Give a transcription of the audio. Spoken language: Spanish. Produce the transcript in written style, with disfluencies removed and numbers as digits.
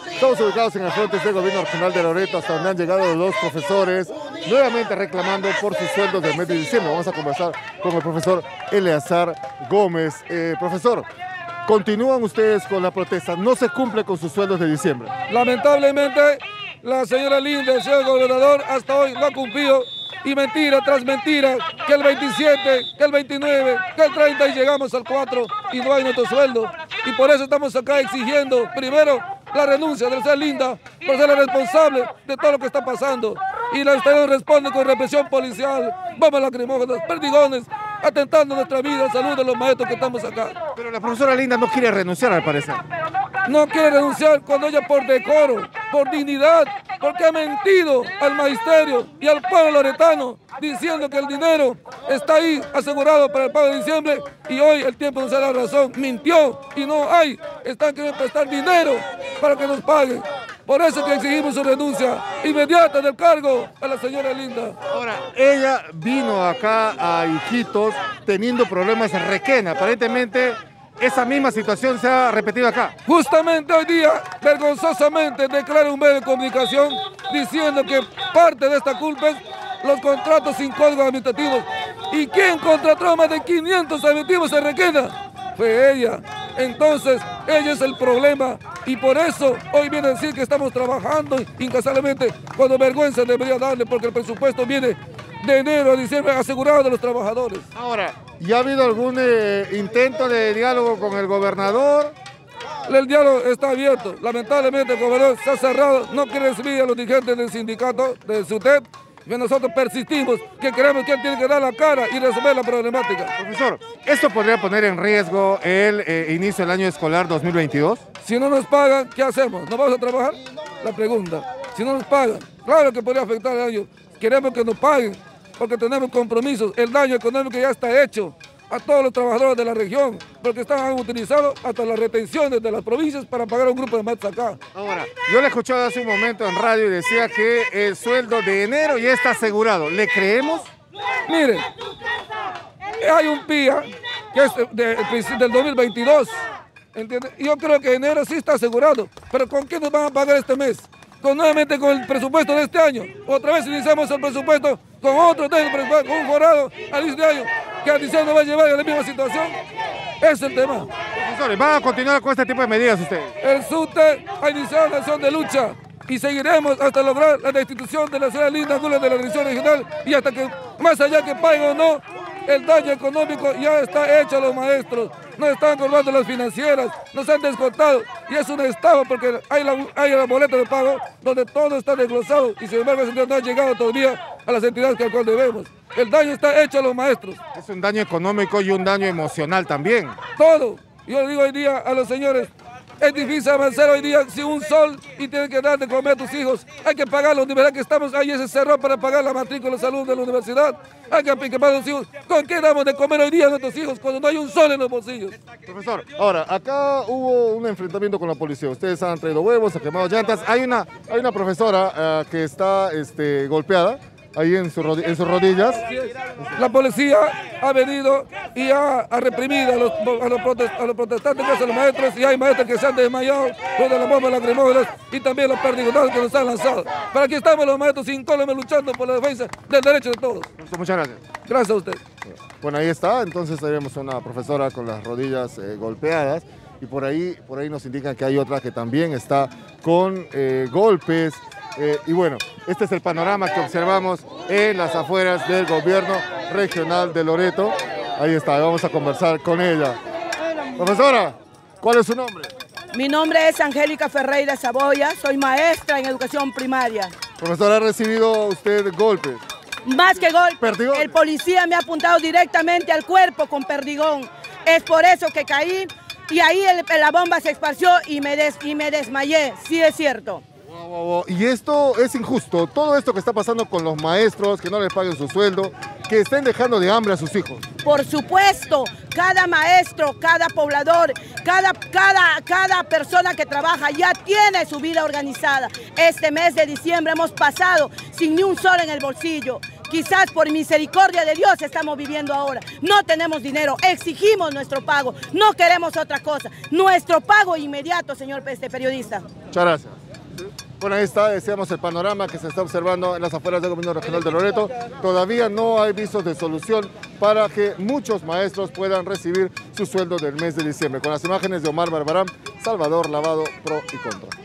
Estamos ubicados en el frente del gobierno regional de Loreto, hasta donde han llegado los profesores, nuevamente reclamando por sus sueldos del mes de diciembre. Vamos a conversar con el profesor Eleazar Gómez. Profesor, continúan ustedes con la protesta, no se cumple con sus sueldos de diciembre. Lamentablemente, la señora Linda, el señor gobernador, hasta hoy no ha cumplido. Y mentira tras mentira, que el 27, que el 29, que el 30 y llegamos al 4 y no hay nuestro sueldo. Y por eso estamos acá exigiendo, primero, la renuncia de la señora Linda por ser la responsable de todo lo que está pasando. Y la Estado responde con represión policial, bombas lacrimógenas, perdigones, atentando nuestra vida, salud de los maestros que estamos acá. Pero la profesora Linda no quiere renunciar, al parecer. No quiere renunciar cuando ella por decoro, por dignidad, porque ha mentido al magisterio y al pueblo loretano, diciendo que el dinero está ahí asegurado para el pago de diciembre y hoy el tiempo nos da la razón. Mintió y no hay, están queriendo prestar dinero para que nos paguen. Por eso que exigimos su renuncia inmediata del cargo a la señora Linda. Ahora, ella vino acá a Iquitos teniendo problemas en Requena. Aparentemente, esa misma situación se ha repetido acá. Justamente hoy día, vergonzosamente, declara un medio de comunicación diciendo que parte de esta culpa es los contratos sin códigos administrativos. ¿Y quién contrató más de 500 administrativos en Requena? Fue ella. Entonces, ella es el problema y por eso hoy viene a decir que estamos trabajando incansablemente cuando vergüenza debería darle porque el presupuesto viene de enero a diciembre asegurado de los trabajadores. Ahora, ¿ya ha habido algún intento de diálogo con el gobernador? El diálogo está abierto. Lamentablemente el gobernador se ha cerrado, no quiere recibir a los dirigentes del sindicato, del SUTEP, que nosotros persistimos, que creemos que él tiene que dar la cara y resolver la problemática. Profesor, ¿esto podría poner en riesgo el inicio del año escolar 2022? Si no nos pagan, ¿qué hacemos? ¿No vamos a trabajar? La pregunta. Si no nos pagan, claro que podría afectar el año. Queremos que nos paguen, porque tenemos compromisos. El daño económico ya está hecho a todos los trabajadores de la región, porque han utilizado hasta las retenciones de las provincias para pagar a un grupo de maestros acá. Ahora, yo le escuché hace un momento en radio y decía que el sueldo de enero ya está asegurado. ¿Le creemos? Miren, hay un PIA que es del 2022, ¿entiende? Yo creo que enero sí está asegurado, pero ¿con qué nos van a pagar este mes? Nuevamente con el presupuesto de este año. Otra vez iniciamos el presupuesto con otro técnico, con un jurado al inicio de año, que a diciembre nos va a llevar a la misma situación. Ese es el tema. Profesores, ¿van a continuar con este tipo de medidas ustedes? El SUTE ha iniciado la acción de lucha y seguiremos hasta lograr la destitución de la señora Linda Angulo de la dirección regional y hasta que, más allá que paguen o no, el daño económico ya está hecho a los maestros. Nos están cobrando las financieras, nos han descontado y es una estafa porque hay la boleta de pago donde todo está desglosado y sin embargo ese dinero no ha llegado todavía a las entidades que al cual debemos. El daño está hecho a los maestros. Es un daño económico y un daño emocional también. Todo. Yo digo hoy día a los señores, es difícil avanzar hoy día sin un sol y tienes que dar de comer a tus hijos. Hay que pagar la universidad que estamos ahí, ese cerro para pagar la matrícula de salud de la universidad. Hay que pagar a los hijos. ¿Con qué damos de comer hoy día a nuestros hijos cuando no hay un sol en los bolsillos? Profesor, ahora, acá hubo un enfrentamiento con la policía. Ustedes han traído huevos, han quemado llantas. Hay una profesora que está golpeada ahí en sus rodillas. La policía ha venido y ha reprimido a los protestantes, que son los maestros, y hay maestros que se han desmayado con las bombas lacrimógenas y también los perdigonados que nos han lanzado. Para aquí estamos los maestros incólumes luchando por la defensa del derecho de todos. Muchas gracias. Gracias a usted. Bueno, ahí está, entonces tenemos una profesora con las rodillas golpeadas y por ahí nos indican que hay otra que también está con golpes. Y bueno, este es el panorama que observamos en las afueras del gobierno regional de Loreto. Ahí está, vamos a conversar con ella. Profesora, ¿cuál es su nombre? Mi nombre es Angélica Ferreira Saboya, soy maestra en educación primaria. Profesora, ¿ha recibido usted golpes? Más que golpes, ¿Perdigón? El policía me ha apuntado directamente al cuerpo con perdigón. Es por eso que caí y ahí la bomba se esparció y me desmayé, sí es cierto. Y esto es injusto, todo esto que está pasando con los maestros, que no les paguen su sueldo, que estén dejando de hambre a sus hijos. Por supuesto, cada maestro, cada poblador, cada persona que trabaja ya tiene su vida organizada. Este mes de diciembre hemos pasado sin ni un sol en el bolsillo. quizás por misericordia de Dios estamos viviendo ahora. No tenemos dinero, exigimos nuestro pago, no queremos otra cosa. Nuestro pago inmediato, señor periodista. Muchas gracias. Bueno, ahí está, decíamos el panorama que se está observando en las afueras del Gobierno Regional de Loreto. Todavía no hay visos de solución para que muchos maestros puedan recibir su sueldo del mes de diciembre. Con las imágenes de Omar Barbarán, Salvador Lavado, Pro y Contra.